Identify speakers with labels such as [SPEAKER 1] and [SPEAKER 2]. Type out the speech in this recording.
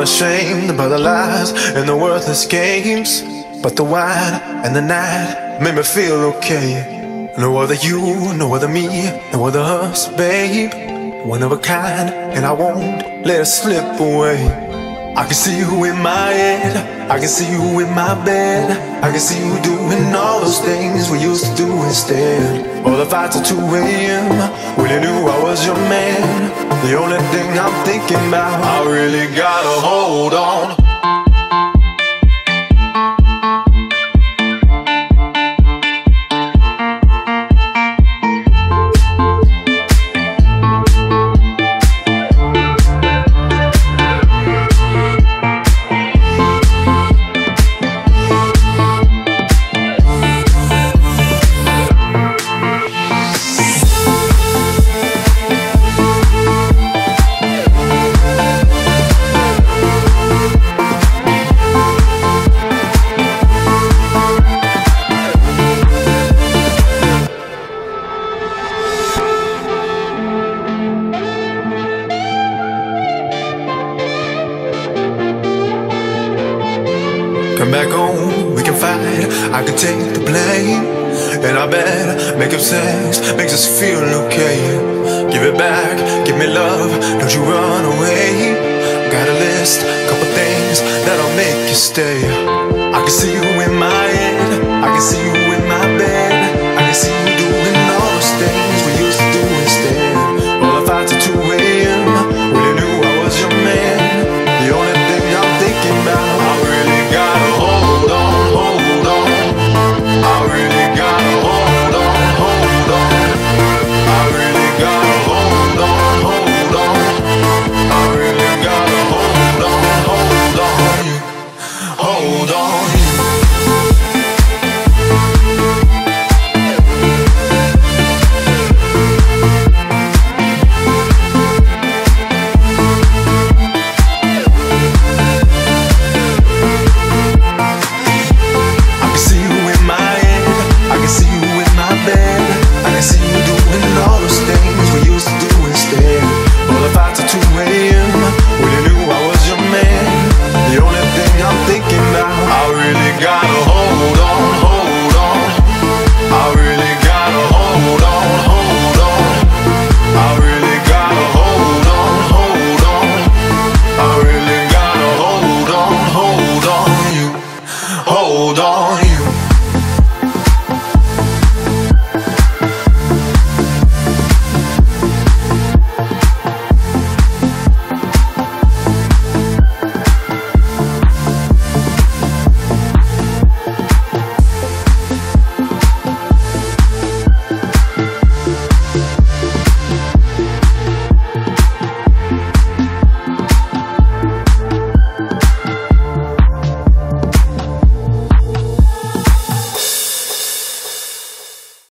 [SPEAKER 1] ashamed about the lies and the worthless games, but the wine and the night made me feel okay. No other you, no other me, no other us, babe. One of a kind, and I won't let it slip away. I can see you in my head, I can see you in my bed, I can see you doing all those things we used to do instead. All the fights at 2 AM, when you knew I was your man. The only thing I'm thinking about, I really gotta hold on. Come back home, we can fight, I can take the blame. And I bet making sex makes us feel okay. Give it back, give me love, don't you run away. Got a list, couple things that'll make you stay. I can see you in my head, I can see you in my bed, I can see you doing all those things we used to do instead. All the fights at 2 AM, when you knew I was your man. The only thing I'm thinking about, I really gotta hold on, hold on. I really gotta hold on, hold on. I really gotta hold on, hold on. I really gotta hold on, hold on. Hold on. Got